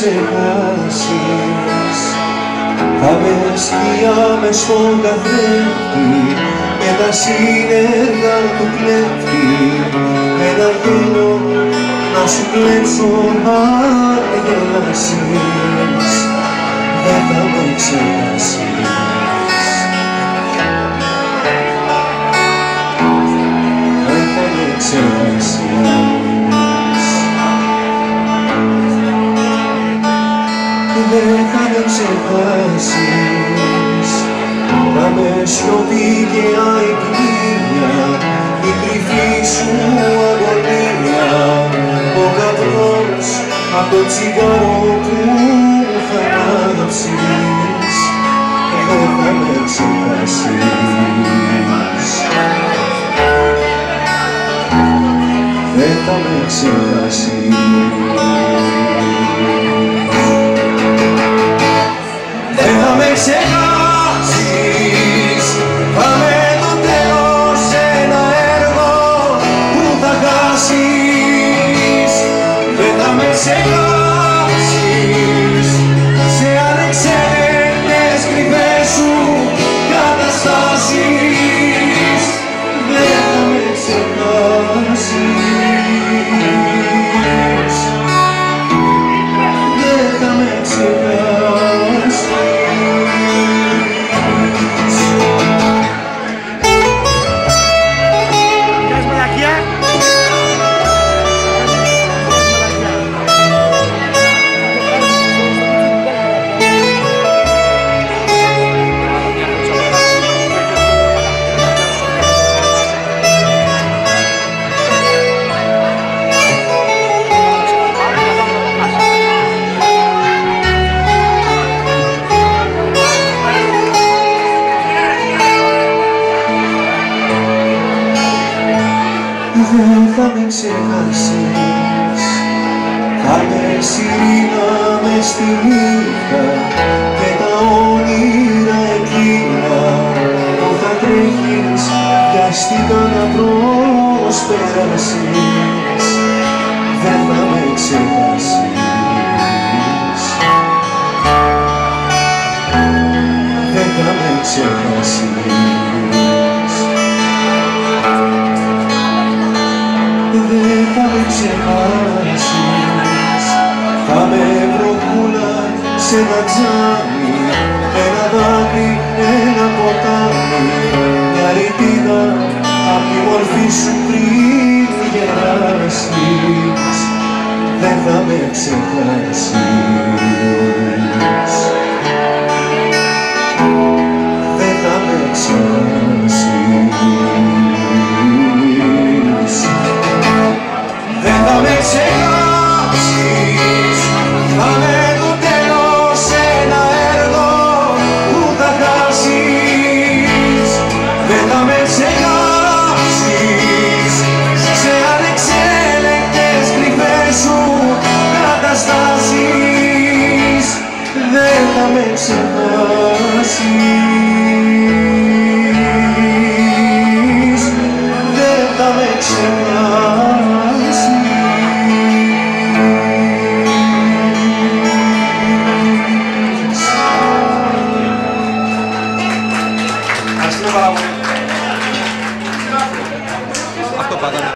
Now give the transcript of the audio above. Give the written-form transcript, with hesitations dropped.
ξεχάσεις. Θα με σκιά μες στον καθρέφτη και τα σύννεργα του κλέφτη, ένα γέλιο να σου κλέψω αν γελάσεις. Δεν θα με ξεχάσεις. Δεν θα με ξεχάσεις. Δεν θα με ξεχάσεις. Να με σιωπή και αϊπνία, η κρυφή σου αγωνία, ο καπνός απ' το τσιγάρο που θα ανάψεις. Δεν θα με ξεχάσεις. Δεν θα με ξεχάσεις. Δεν θα με ξεχάσεις. Πάμε το τέλος σε ένα έργο που θα χάσεις. Δεν θα με ξεχάσεις σε ανεξέλεγκτες κρυφές σου καταστάσεις. Δεν θα με ξεχάσεις. Δεν θα με ξεχάσεις. Δεν θα με ξεχάσεις. Θα με σιρήνα μες στη νύχτα και τα όνειρα εκείνα που θα τρέχεις βιαστικά να προσπεράσεις. Δεν θα με ξεχάσεις. Δεν θα με ξεχάσεις. Δεν θα με ξεχάσεις. Θα με βροχούλα σε ένα τζάμι, ένα δάκρυ, ένα ποτάμι, μια ρητίδα απ' τη μορφή σου πριν γεράσεις. Δεν θα με ξεχάσεις. Δεν θα με ξεχάσεις. Δεν θα με ξεχάσεις. Θα με το τέλος σε ένα έργο που θα χάσεις. Δεν θα με ξεχάσεις σε ανεξέλεγκτες κρυφές σου καταστάσεις. Δεν θα με ξεχάσεις. Δεν θα με ξεχάσεις. Αυτό πάντα.